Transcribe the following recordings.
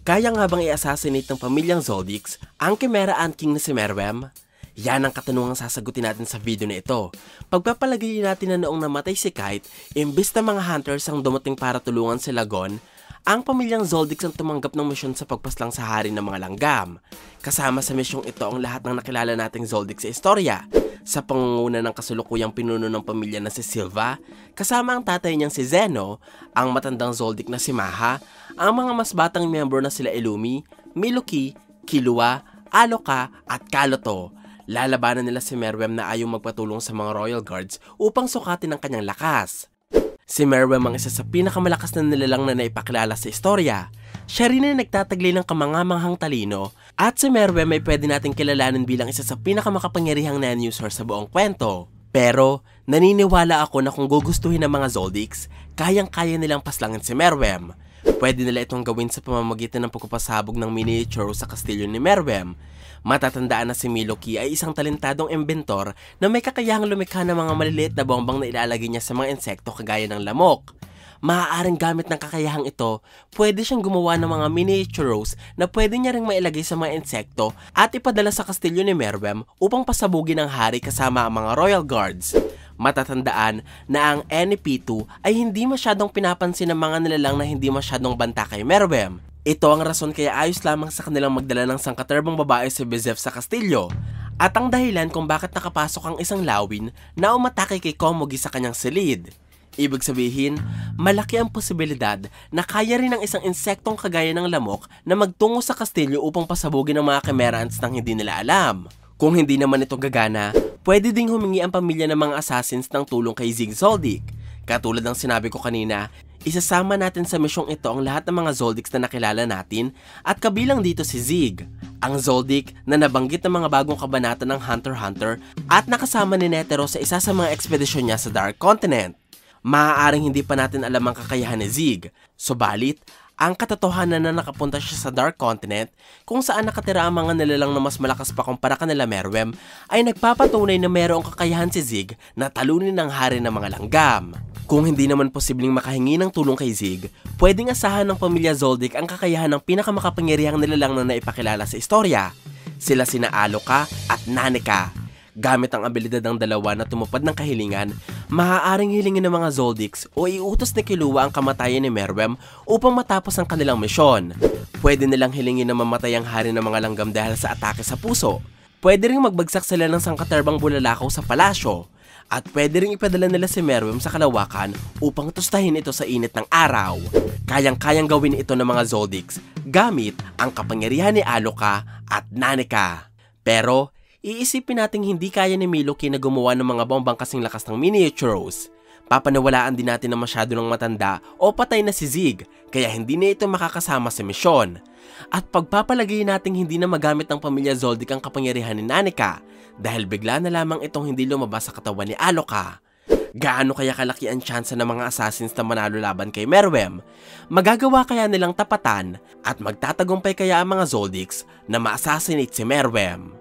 Kaya nga bang i-assassinate ng pamilyang Zoldyck ang Chimera Ant King na si Meruem? Yan ang katanungang sasagutin natin sa video na ito. Pagpapalagay natin na noong namatay si Kite, imbis na mga hunters ang dumating para tulungan si Gon, ang pamilyang Zoldyck ang tumanggap ng misyon sa pagpaslang sa hari ng mga langgam. Kasama sa misyong ito ang lahat ng nakilala nating Zoldyck sa istorya. Sa pangunguna ng kasulukuyang pinuno ng pamilya na si Silva, kasama ang tatay niyang si Zeno, ang matandang Zoldyck na si Maha, ang mga mas batang miyembro na sila Illumi, Miluki, Killua, Aloka at Kaloto. Lalabanan nila si Meruem na ayaw magpatulong sa mga Royal Guards upang sukatin ang kanyang lakas. Si Meruem ang isa sa pinakamalakas na nilalang na naipakilala sa istorya. Siya rin ay nagtataglay ng kamangamanghang talino at si Meruem ay pwede nating kilalanin bilang isa sa pinakamakapangyarihang non-user sa buong kwento. Pero naniniwala ako na kung gugustuhin ng mga Zoldyck, kayang-kaya nilang paslangin si Meruem. Pwede nila itong gawin sa pamamagitan ng pagpapasabog ng miniature sa kastilyo ni Meruem. Matatandaan na si Miluki ay isang talentadong inventor na may kakayahang lumikha ng mga maliliit na bombang na ilalagay niya sa mga insekto kagaya ng lamok. Maaaring gamit ng kakayahang ito, pwede siyang gumawa ng mga miniatures na pwede niya ring mailagay sa mga insekto at ipadala sa kastilyo ni Meruem upang pasabugin ang hari kasama ang mga Royal Guards. Matatandaan na ang NP2 ay hindi masyadong pinapansin ng mga nilalang na hindi masyadong banta kay Meruem. Ito ang rason kaya ayos lamang sa kanilang magdala ng sangkaterbang babae si Bizef sa kastilyo. At ang dahilan kung bakit nakapasok ang isang lawin na umatake kay Komugi sa kanyang silid. Ibig sabihin, malaki ang posibilidad na kaya rin ng isang insektong kagaya ng lamok na magtungo sa kastilyo upang pasabugin ang mga Chimera Ants nang hindi nila alam. Kung hindi naman ito gagana, pwede ding humingi ang pamilya ng mga assassins ng tulong kay Zig Zoldyck. Katulad ng sinabi ko kanina, isasama natin sa misyong ito ang lahat ng mga Zoldyck na nakilala natin at kabilang dito si Zig, ang Zoldyck na nabanggit ng mga bagong kabanata ng Hunter x Hunter at nakasama ni Netero sa isa sa mga ekspedisyon niya sa Dark Continent. Maaaring hindi pa natin alam ang kakayahan ni Zig, subalit, ang katotohanan na nakapunta siya sa Dark Continent kung saan nakatira ang mga nilalang na mas malakas pa kumpara kanila Meruem ay nagpapatunay na mayroong kakayahan si Zig na talunin ang hari ng mga langgam. Kung hindi naman posibleng makahingi ng tulong kay Zig, pwedeng asahan ng pamilya Zoldyck ang kakayahan ng pinakamakapangyarihang nilalang na naipakilala sa istorya. Sila sina Aloka at Nanika. Gamit ang abilidad ng dalawa na tumupad ng kahilingan, maaaring hilingin ng mga Zoldyck o iutos ni Killua ang kamatayan ni Meruem upang matapos ang kanilang misyon. Pwede nilang hilingin na mamatay ang hari ng mga langgam dahil sa atake sa puso. Pwede ring magbagsak sila ng sangkaterbang bulalakaw sa palasyo. At pwede ring ipadala nila si Meruem sa kalawakan upang tustahin ito sa init ng araw. Kayang-kayang gawin ito ng mga Zoldyck gamit ang kapangyarihan ni Aloka at Nanika. Pero iisipin nating hindi kaya ni Miluki na gumawa ng mga bombang kasing lakas ng miniatures. Papanawalaan din natin na masyado ng matanda o patay na si Zig, kaya hindi na ito makakasama sa misyon. At pagpapalagay nating hindi na magamit ng pamilya Zoldyck ang kapangyarihan ni Nanika dahil bigla na lamang itong hindi lumabas sa katawan ni Aloka. Gaano kaya kalaki ang tsansa ng mga assassins na manalo laban kay Meruem? Magagawa kaya nilang tapatan at magtatagumpay kaya ang mga Zoldyck na ma-assassinate si Meruem?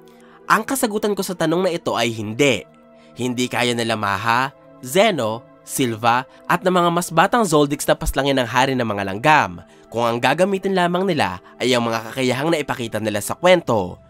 Ang kasagutan ko sa tanong na ito ay hindi. Hindi kaya nila Maha, Zeno, Silva at ng mga mas batang Zoldyck na paslangin ng hari ng mga langgam kung ang gagamitin lamang nila ay ang mga kakayahang na ipakita nila sa kwento.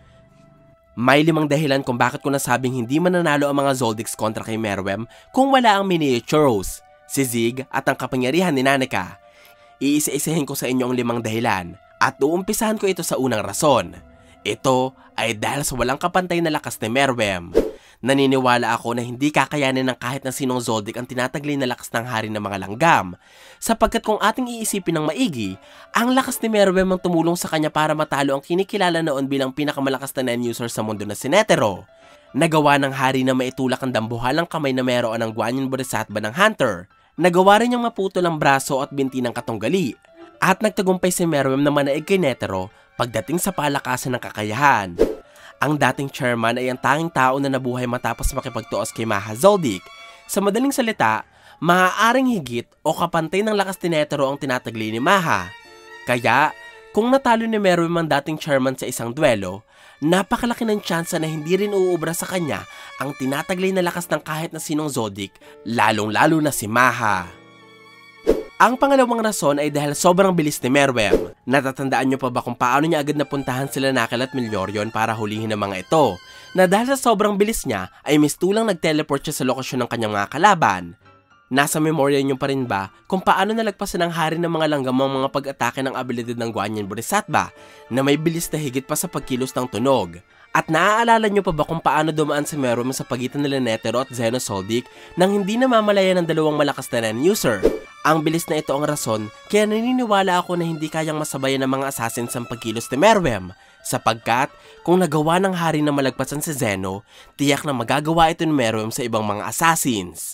May 5 dahilan kung bakit ko nasabing hindi mananalo ang mga Zoldyck kontra kay Meruem kung wala ang miniatures, si Zig at ang kapangyarihan ni Nanika. Iisa-isahin ko sa inyo ang 5 dahilan at uumpisahan ko ito sa unang rason. Ito ay dahil sa walang kapantay na lakas ni Meruem. Naniniwala ako na hindi kakayanin ng kahit na sinong Zoldyck ang tinataglay na lakas ng hari ng mga langgam. Sapagkat kung ating iisipin ng maigi, ang lakas ni Meruem ang tumulong sa kanya para matalo ang kinikilala noon bilang pinakamalakas na non-user sa mundo na si Netero. Nagawa ng hari na maitulak ang dambuhalang kamay na mayroon ng Guanyin Bodhisattva ng Hunter. Nagawa rin niyang maputol ang braso at binti ng katunggali. At nagtagumpay si Meruem na manaig kay Netero pagdating sa palakasan ng kakayahan. Ang dating chairman ay ang tanging tao na nabuhay matapos makipagtuos kay Maha Zoldyck. Sa madaling salita, maaaring higit o kapantay ng lakas ni Netero ang tinataglay ni Maha. Kaya, kung natalo ni Meruem ang dating chairman sa isang duelo, napakalaki ng tsansa na hindi rin uubra sa kanya ang tinataglay na lakas ng kahit na sinong Zoldyck, lalong-lalo na si Maha. Ang pangalawang rason ay dahil sobrang bilis ni Meruem. Natatandaan nyo pa ba kung paano niya agad napuntahan sila Nakal at Milyorion para hulihin ang mga ito? Na dahil sa sobrang bilis niya ay mistulang nag-teleport siya sa lokasyon ng kanyang mga kalaban. Nasa memorya nyo pa rin ba kung paano nalagpasan ng hari ng mga langgam ang mga pag-atake ng abilidad ng Guanyin Bodhisattva na may bilis na higit pa sa pagkilos ng tunog? At naaalala nyo pa ba kung paano dumaan si Meruem sa pagitan nila Netero at Zeno Soldic nang hindi namamalayan ng dalawang malakas na Nen user? Ang bilis na ito ang rason kaya naniniwala ako na hindi kayang masabayan ng mga assassins ang pagkilos ni Meruem. Sapagkat kung nagawa ng hari na malagpasan si Zeno, tiyak na magagawa ito ni Meruem sa ibang mga assassins.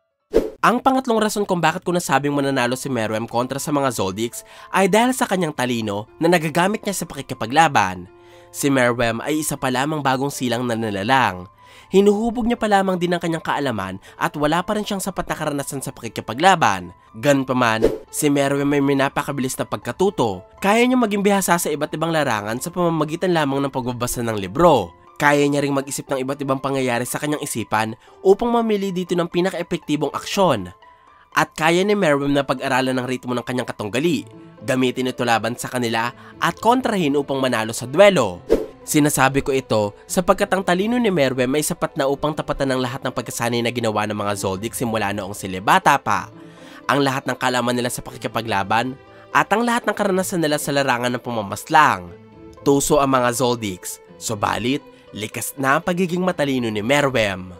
Ang pangatlong rason kung bakit ko nasabing mananalo si Meruem kontra sa mga Zoldycks ay dahil sa kanyang talino na nagagamit niya sa pakikipaglaban. Si Meruem ay isa pa lamang bagong silang na nilalang. Hinuhubog niya pa lamang din ang kanyang kaalaman at wala pa rin siyang sapat na karanasan sa pakikipaglaban. Ganpaman, si Meruem ay may napakabilis na pagkatuto. Kaya niya maging bihasa sa iba't ibang larangan sa pamamagitan lamang ng pagbabasa ng libro. Kaya niya ring mag-isip ng iba't ibang pangyayari sa kanyang isipan upang mamili dito ng pinaka-epektibong aksyon. At kaya ni Meruem na pag-aralan ng ritmo ng kanyang katunggali, gamitin ito laban sa kanila at kontrahin upang manalo sa duelo. Sinasabi ko ito sapagkat ang talino ni Meruem ay sapat na upang tapatan ng lahat ng pagkasanay na ginawa ng mga Zoldyck simula noong sila bata pa. Ang lahat ng kalaman nila sa pakikipaglaban at ang lahat ng karanasan nila sa larangan ng pamamaslang. Tuso ang mga Zoldycks, subalit likas na ang pagiging matalino ni Meruem.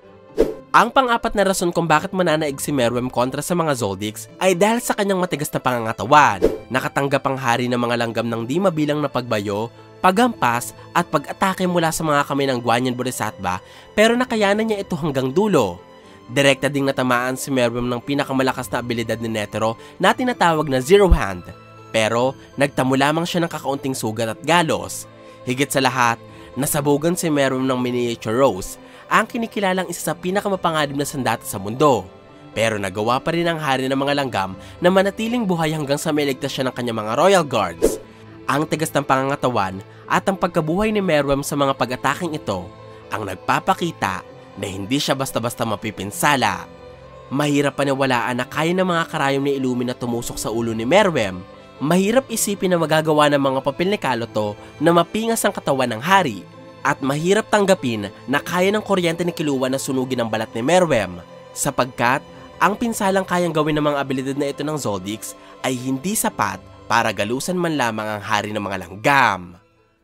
Ang pang-apat na rason kung bakit mananaig si Meruem kontra sa mga Zoldycks ay dahil sa kanyang matigas na pangangatawan. Nakatanggap ang hari ng mga langgam ng di mabilang na pagbayo, paghampas at pag-atake mula sa mga kamay ng Guanyin Bodhisattva pero nakayanan niya ito hanggang dulo. Direkta ding natamaan si Meruem ng pinakamalakas na abilidad ni Netero na tinatawag na Zero Hand. Pero nagtamo lamang siya ng kakaunting sugat at galos. Higit sa lahat, nasabugan si Meruem ng Miniature Rose, ang kinikilalang isa sa pinakamapanganib na sandata sa mundo. Pero nagawa pa rin ang hari ng mga langgam na manatiling buhay hanggang sa mailigtas siya ng kanyang mga Royal Guards. Ang tigas ng pangangatawan at ang pagkabuhay ni Meruem sa mga pag-ataking ito ang nagpapakita na hindi siya basta-basta mapipinsala. Mahirap paniwalaan na kaya ng mga karayom ni Illumi na tumusok sa ulo ni Meruem. Mahirap isipin na magagawa ng mga papel ni Kaloto na mapingas ang katawan ng hari. At mahirap tanggapin na kaya ng kuryente ni Killua na sunugin ang balat ni Meruem. Sapagkat ang pinsalang kayang gawin ng mga abilidad na ito ng Zoldycks ay hindi sapat para galusan man lamang ang hari ng mga langgam.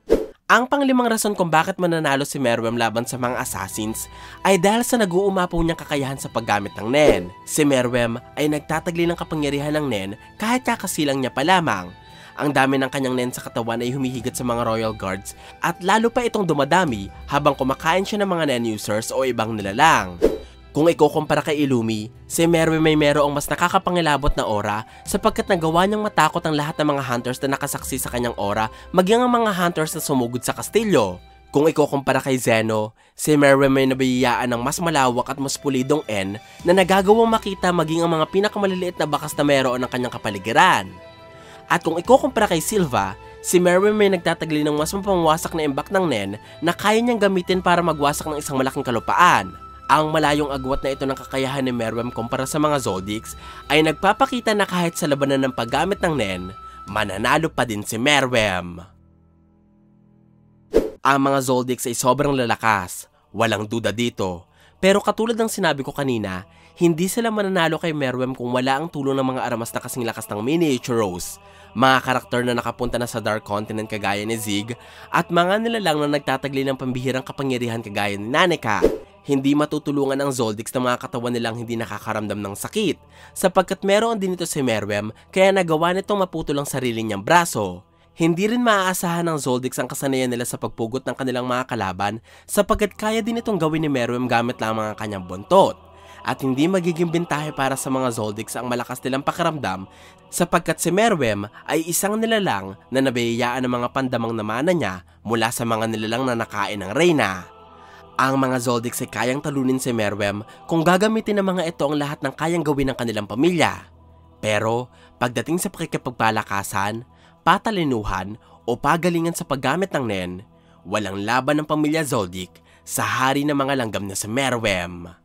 Ang panglimang rason kung bakit mananalo si Meruem laban sa mga assassins ay dahil sa nag-uumapaw niyang kakayahan sa paggamit ng Nen. Si Meruem ay nagtatagli ng kapangyarihan ng Nen kahit kakasilang niya pa lamang. Ang dami ng kanyang Nen sa katawan ay humihigit sa mga Royal Guards at lalo pa itong dumadami habang kumakain siya ng mga Nen users o ibang nilalang. Kung ikukumpara kay Illumi, si Meruem may merong mas nakakapangilabot na aura sapagkat nagawa niyang matakot ang lahat ng mga hunters na nakasaksi sa kanyang aura maging ang mga hunters na sumugod sa kastilyo. Kung ikukumpara kay Zeno, si Meruem may nabiyayaan ng mas malawak at mas pulidong N na nagagawang makita maging ang mga pinakamaliliit na bakas na meron ng kanyang kapaligiran. At kung ikukumpara kay Silva, si Meruem may nagtatagli ng mas mapangwasak na imbak ng Nen na kaya niyang gamitin para magwasak ng isang malaking kalupaan. Ang malayong agwat na ito ng kakayahan ni Meruem kumpara sa mga Zoldycks ay nagpapakita na kahit sa labanan ng paggamit ng Nen, mananalo pa din si Meruem. Ang mga Zoldycks ay sobrang lalakas, walang duda dito. Pero katulad ng sinabi ko kanina, hindi sila mananalo kay Meruem kung wala ang tulong ng mga aramas na kasing lakas ng Miniature Rose, mga karakter na nakapunta na sa Dark Continent kagaya ni Zig, at mga nilalang na nagtatagli ng pambihirang kapangyarihan kagaya ni Nanika. Hindi matutulungan ang Zoldycks na mga katawan nilang hindi nakakaramdam ng sakit, sapagkat meron din ito si Meruem kaya nagawa nitong maputol ang sarili niyang braso. Hindi rin maaasahan ng Zoldycks ang kasanayan nila sa pagpugot ng kanilang mga kalaban sapagkat kaya din itong gawin ni Meruem gamit lamang ang kanyang buntot. At hindi magiging bintahe para sa mga Zoldycks ang malakas nilang pakiramdam sapagkat si Meruem ay isang nilalang na nabiyayaan ng mga pandamang namana niya mula sa mga nilalang na nakain ng reyna. Ang mga Zoldycks ay kayang talunin si Meruem kung gagamitin ng mga ito ang lahat ng kayang gawin ng kanilang pamilya. Pero pagdating sa pakikipagpalakasan, patalinuhan o pagalingan sa paggamit ng Nen, walang laban ng pamilya Zoldyck sa hari ng mga langgam na si Meruem.